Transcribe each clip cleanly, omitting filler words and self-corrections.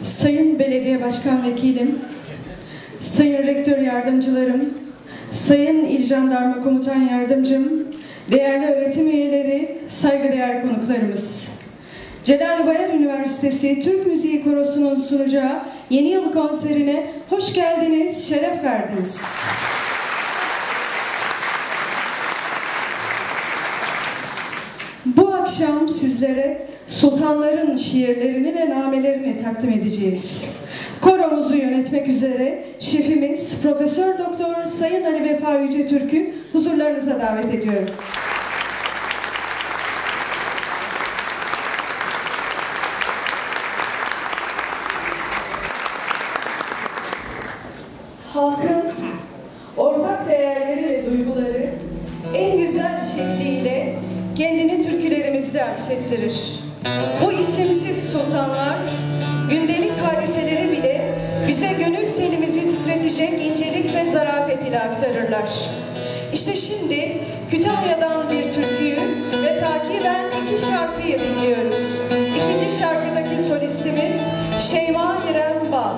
Sayın Belediye Başkan Vekilim, Sayın Rektör Yardımcılarım, Sayın İl Jandarma Komutan Yardımcım, değerli öğretim üyeleri, saygıdeğer konuklarımız. Celal Bayar Üniversitesi Türk Müziği Korosu'nun sunacağı Yeni Yıl konserine hoş geldiniz, şeref verdiniz. Bu akşam sizlere sultanların şiirlerini ve namelerini takdim edeceğiz. Koromuzu yönetmek üzere şefimiz Profesör Doktor Sayın Ali Vefa Yüce Türk'ü huzurlarınıza davet ediyorum. Halkın ortak değerleri ve duyguları en güzel şekliyle kendini türkülerimizde aksettirir. Bu isimsiz sultanlar gündelik hadiseleri bile bize gönül telimizi titretecek incelik ve zarafet ile aktarırlar. İşte şimdi Kütahya'dan bir türküyü ve takiben iki şarkıyı dinliyoruz. İkinci şarkıdaki solistimiz Şeyma İrem Bal.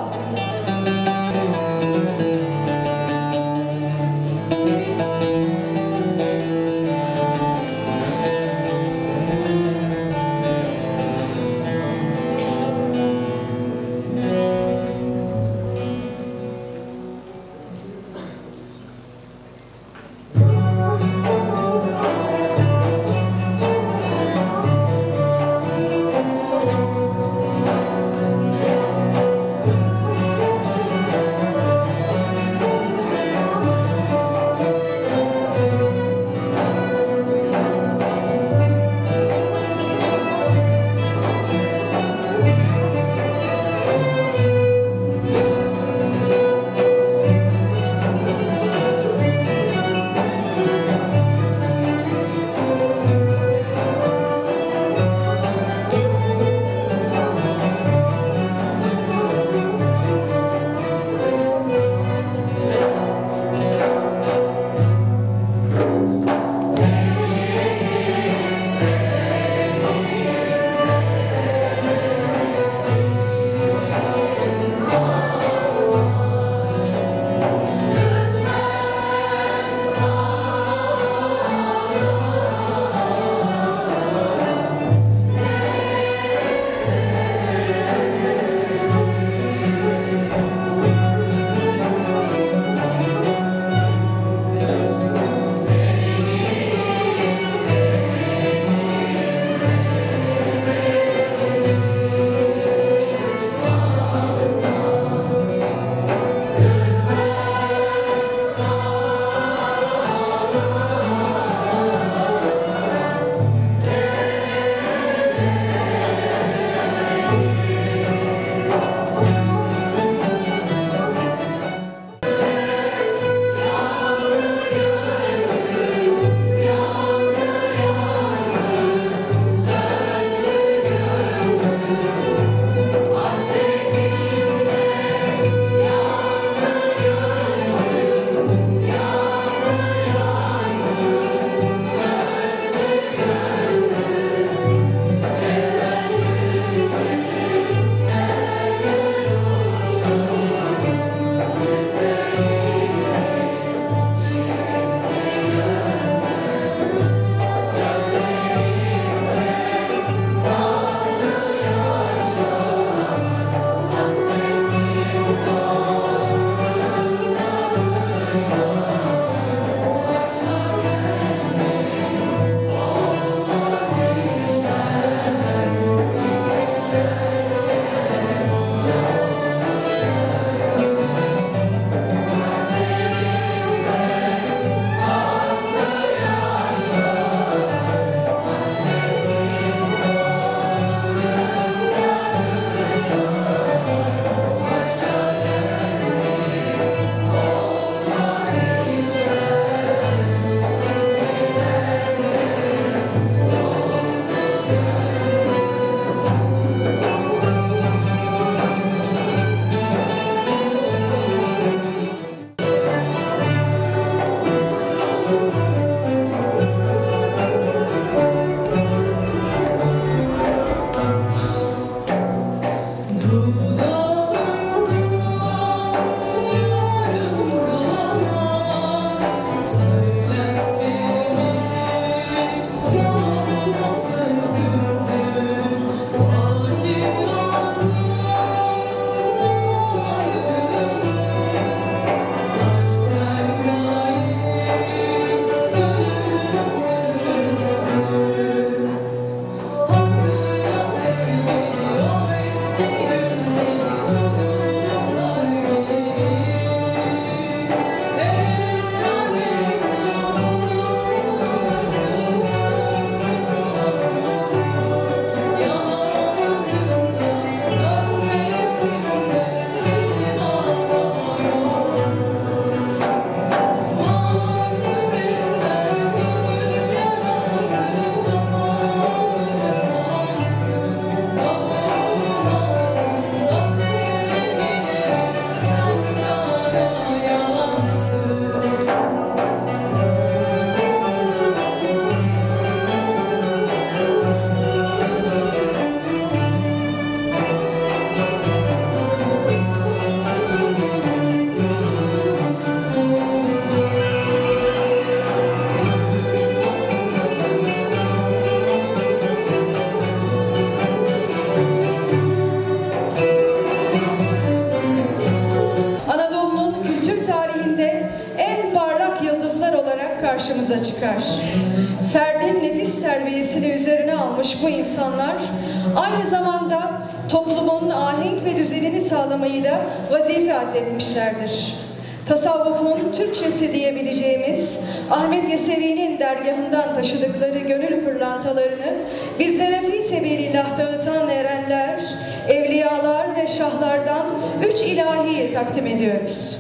karşımıza çıkar. Ferdin nefis terbiyesini üzerine almış bu insanlar aynı zamanda toplumun ahenk ve düzenini sağlamayı da vazife addetmişlerdir. Tasavvufun Türkçesi diyebileceğimiz Ahmet Yesevi'nin dergahından taşıdıkları gönül pırlantalarını bizlere fî sebilillah dağıtan erenler, evliyalar ve şahlardan 3 ilahiyi takdim ediyoruz.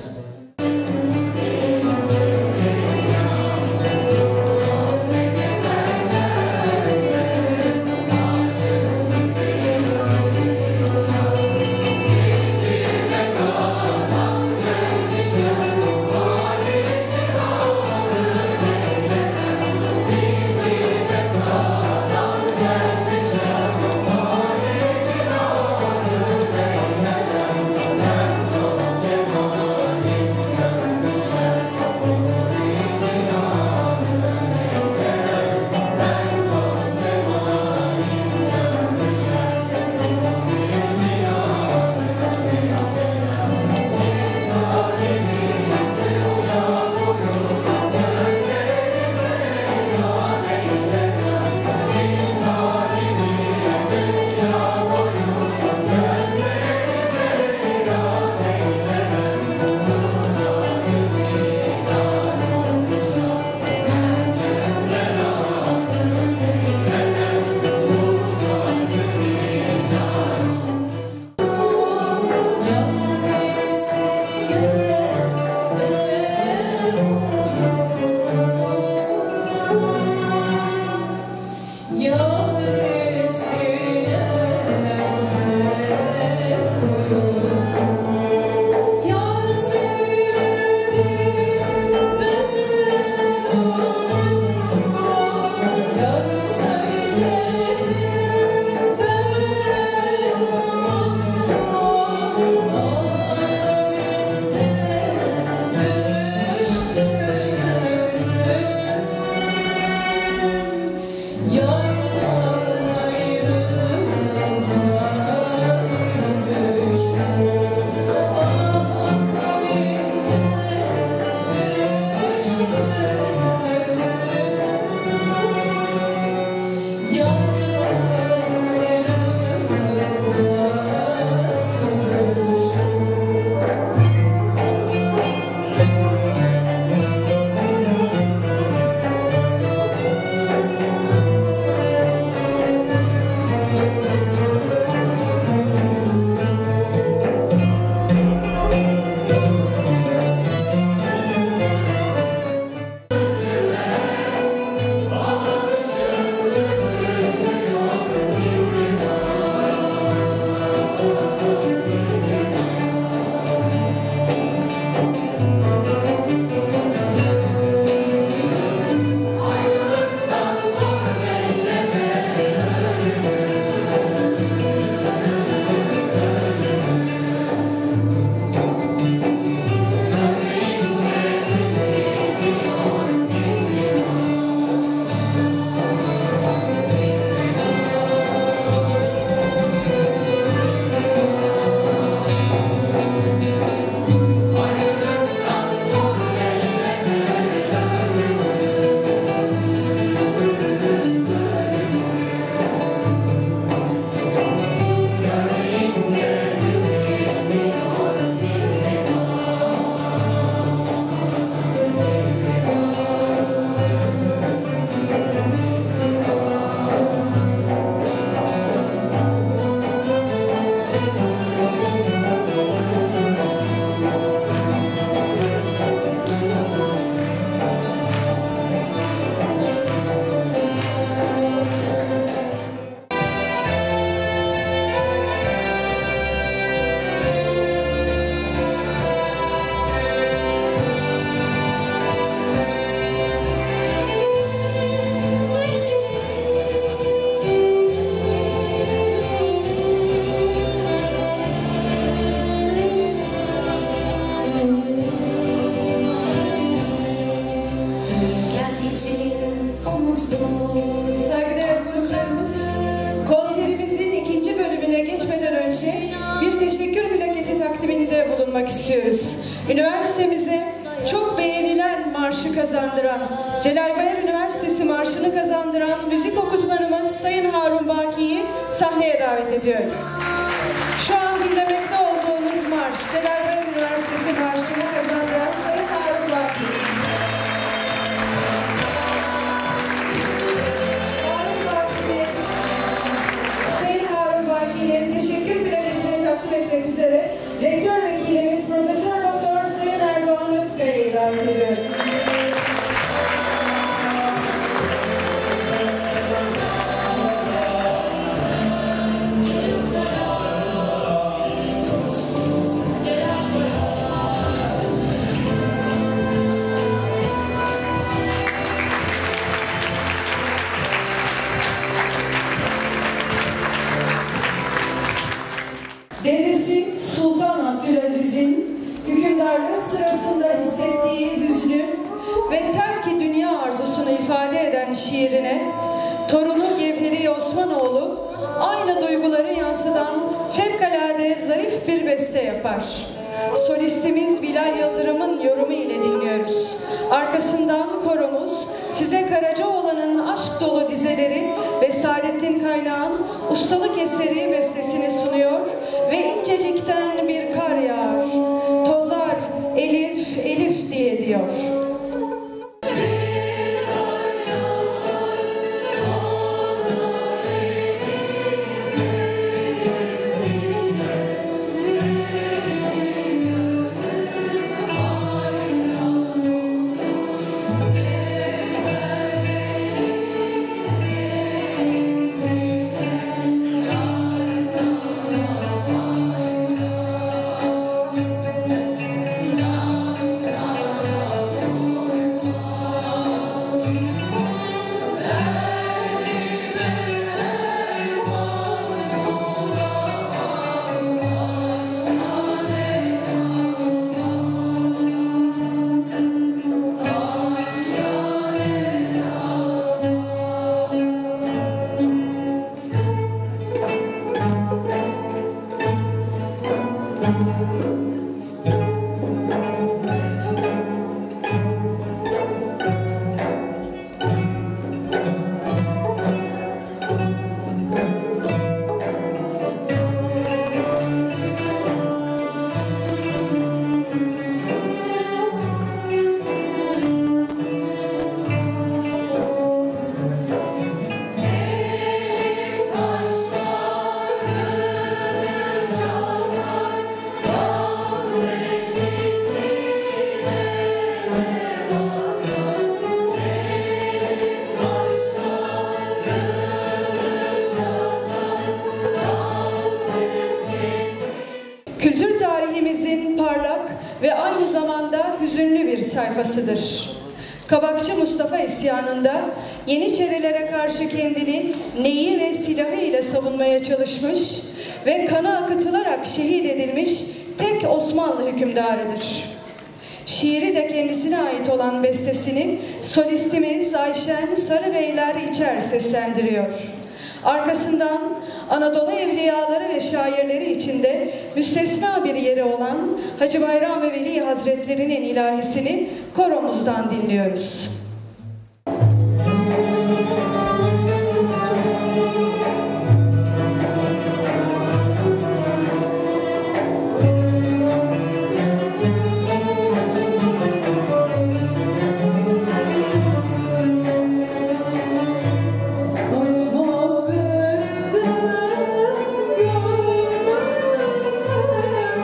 bulunmak istiyoruz. Üniversitemize çok beğenilen marşı kazandıran, Celal Bayar Üniversitesi marşını kazandıran müzik okutmanımız Sayın Harun Baki'yi sahneye davet ediyorum. Şu an dinlemekte olduğumuz marş, Celal Bayar Üniversitesi marşını kazandıran Sayın Harun Baki. Sayın Harun Baki'ye teşekkür plaketini takdim etmek üzere Rektör Vekilimiz Profesör Doktor Sayın Erdoğan Özkaya'yı davet ediyorum. Dedesi Sultan Abdülaziz'in hükümdarlığı sırasında hissettiği hüznü ve terk-i dünya arzusunu ifade eden şiirine torunu Gevheri Osmanoğlu aynı duyguları yansıtan fevkalade zarif bir beste yapar. Solistimiz Bilal Yıldırım'ın yorumu ile dinliyoruz. Arkasından koromuz size Karacaoğlan'ın aşk dolu dizeleri ve Saadettin Kaynağ'ın ustalık eseri bestesini sunuyor ve incecikten bir kar yağar, tozar Elif Elif diye diyor. Kültür tarihimizin parlak ve aynı zamanda hüzünlü bir sayfasıdır. Kabakçı Mustafa isyanında Yeniçerilere karşı kendini neyi ve silahı ile savunmaya çalışmış ve kanı akıtılarak şehit edilmiş tek Osmanlı hükümdarıdır. Şiiri de kendisine ait olan bestesini solistimiz Ayşen Sarıbeyler İçer seslendiriyor. Arkasından Anadolu evliyaları ve şairleri içinde müstesna bir yeri olan Hacı Bayram-ı Veli Hazretleri'nin ilahisini koromuzdan dinliyoruz.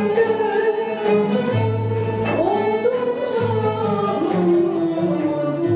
Oldukça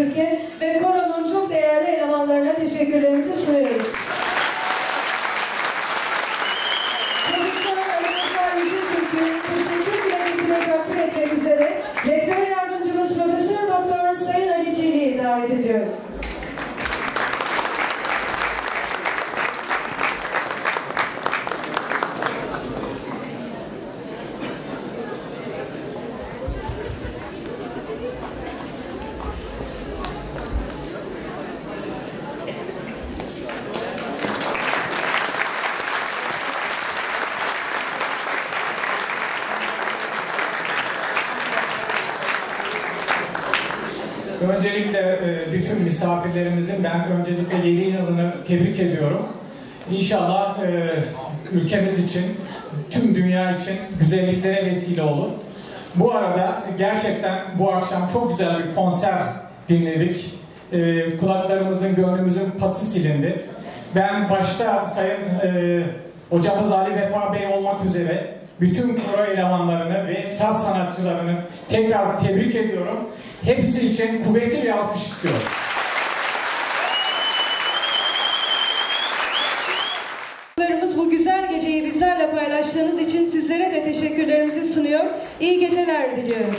Türkiye ve koronun çok değerli elemanlarına teşekkürlerimizi sunuyoruz. Çocuklar Ayrılıklar Yüce Türkiye teşekkür dileklerini takdim etmek üzere Rektör Yardımcımız Profesör Doktor Sayın Ali Çelik'i davet ediyorum. Öncelikle bütün misafirlerimizin ben öncelikle yeni yılını tebrik ediyorum. İnşallah ülkemiz için, tüm dünya için güzelliklere vesile olur. Bu arada gerçekten bu akşam çok güzel bir konser dinledik. Kulaklarımızın, gönlümüzün pası silindi. Ben başta Sayın hocamız Ali Vefa Bey olmak üzere bütün koro elemanlarını ve saz sanatçılarını tekrar tebrik ediyorum. Hepsi için kuvvetli bir alkış istiyorum. Bu güzel geceyi bizlerle paylaştığınız için sizlere de teşekkürlerimizi sunuyor. İyi geceler diliyorum.